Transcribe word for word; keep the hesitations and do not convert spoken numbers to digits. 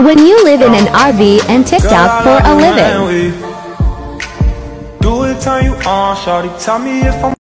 When you live in an R V and TikTok for a living. Do it, turn you on, shawty. Tell me if I'm